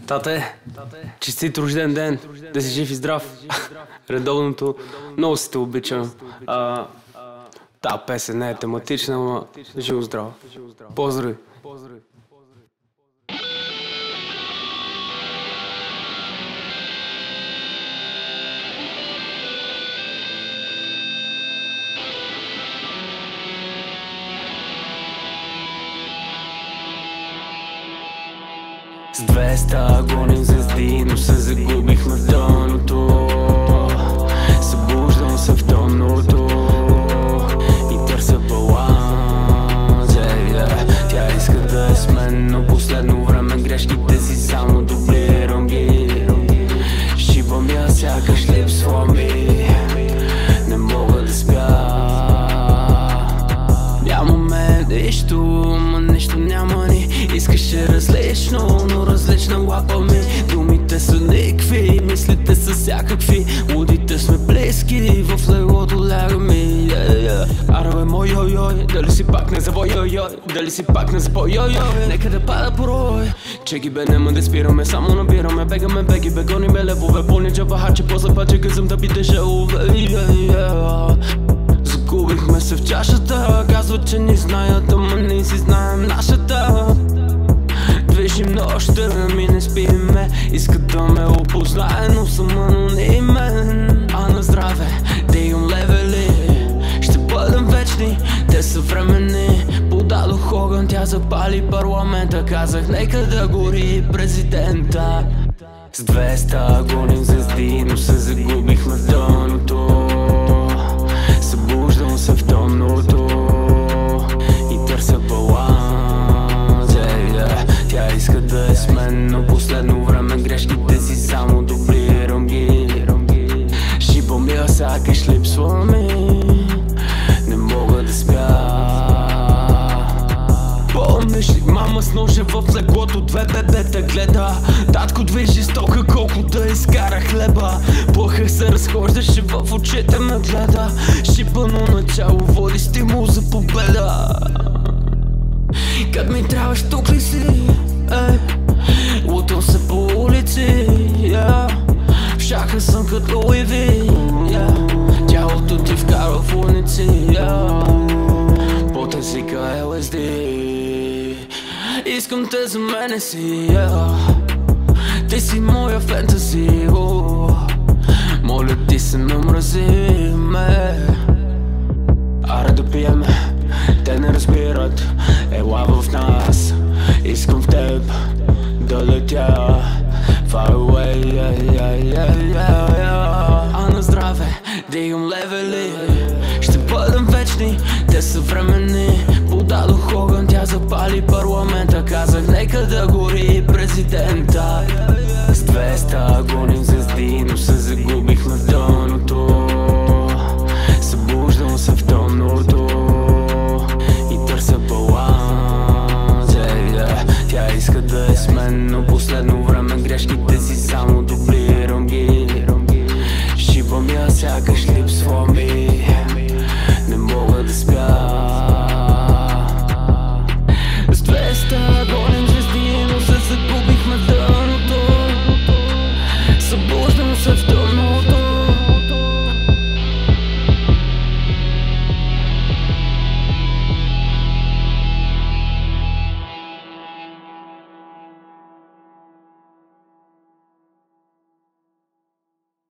Тате, честит рожден ден, да си жив и здрав. Редовното, много си те обичам. Та песен не е тематична, но живо здраво. Поздрави! С 200 гоним звезди, но се загубихме в дъното. Събуждам се в тъмното и търся баланс. Тя иска да е с мен, но последно време грешките си само дублирам ги. Шибам я, сякаш липсва ми, не мога да спя. Нямаме нищо, нищо няма ни. Искаше различно, но различна лапа ми. Думите са никакви, мислите са всякакви. Лудите сме близки, в леглото лягаме. Аре бе мой йой, дали си пак не завой йой, дали си пак не запой йой. Нека да пада порой, чеки бе нема да спираме, само набираме. Бегаме беги, бегоним левове, пълни джабахачи, после паче гъзам да биде желове. Загубихме се в чашата, казват, че ни знаят, ама не си знаем нашата. Движим нощта, ми не спиме, искат да ме опознае, но съм анонимен. А на здраве, да имам левели, ще бъдем вечни, те са временни. Подадох огън, тя запали парламента, казах нека да гори президента. С 200 гоним звезди, но се загубихме в дъното. Събуждам се в тъмното и търся баланс. Тя иска да е с мен, но последно време грешките си само дублирам ги. Шибам я, сякаш липсва ми, не мога да спя. Помниш ли мама с ножа в леглото, две бебета гледа. Татко движи стока, колко да изкара хлеба. Плахах се разхождаше, в очите ме гледа. Шипано начало води стимул за победа. Как ми трябваш, тук ли си? Лутам се по улици, в шаха съм като Луи Ви. Тялото ти вкарва в улици, потен си ка ЛСД. Искам те за мене си, ти си моя фентази. Моля ти се намрази ме. Аре да пиеме, те не разбират, ела в нас. Искам в теб да летя far away, а на здраве, да имам левели, ще бъдем вечни, те са временни. Подадох огън, тя запали парламента, казах нека да гори президента. С 200 гоним